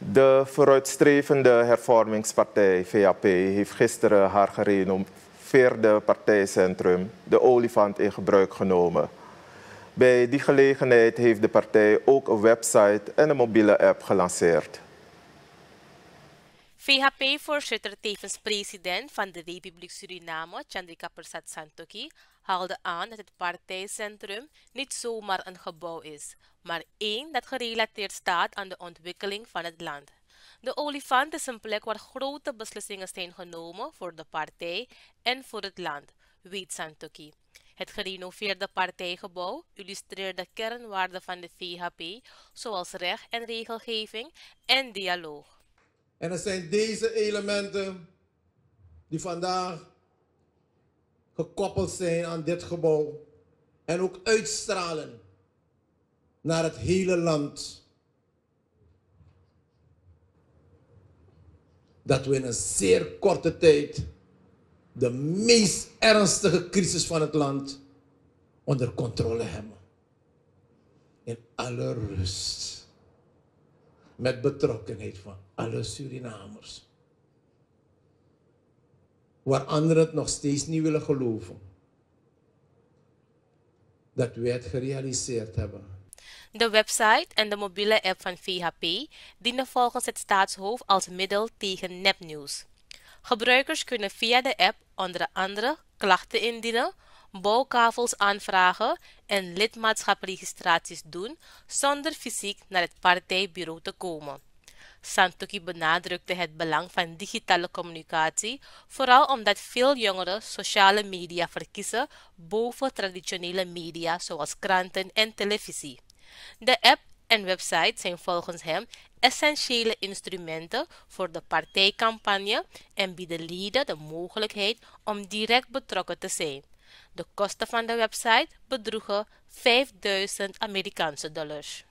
De vooruitstrevende hervormingspartij VHP heeft gisteren haar gerenoveerde partijcentrum, de Olifant, in gebruik genomen. Bij die gelegenheid heeft de partij ook een website en een mobiele app gelanceerd. VHP-voorzitter tevens president van de Republiek Suriname, Chandrika Persat Santokhi, haalde aan dat het partijcentrum niet zomaar een gebouw is, maar één dat gerelateerd staat aan de ontwikkeling van het land. De Olifant is een plek waar grote beslissingen zijn genomen voor de partij en voor het land, weet Santokhi. Het gerenoveerde partijgebouw illustreert de kernwaarden van de VHP, zoals recht en regelgeving en dialoog. En het zijn deze elementen die vandaag gekoppeld zijn aan dit gebouw en ook uitstralen naar het hele land. Dat we in een zeer korte tijd de meest ernstige crisis van het land onder controle hebben. In alle rust. Met betrokkenheid van alle Surinamers. Waar anderen het nog steeds niet willen geloven. Dat wij het gerealiseerd hebben. De website en de mobiele app van VHP dienen volgens het staatshoofd als middel tegen nepnieuws. Gebruikers kunnen via de app onder andere klachten indienen, bouwkavels aanvragen en lidmaatschapregistraties doen zonder fysiek naar het partijbureau te komen. Santokhi benadrukte het belang van digitale communicatie, vooral omdat veel jongeren sociale media verkiezen boven traditionele media zoals kranten en televisie. De app en website zijn volgens hem essentiële instrumenten voor de partijcampagne en bieden leden de mogelijkheid om direct betrokken te zijn. De kosten van de website bedroegen $5.000.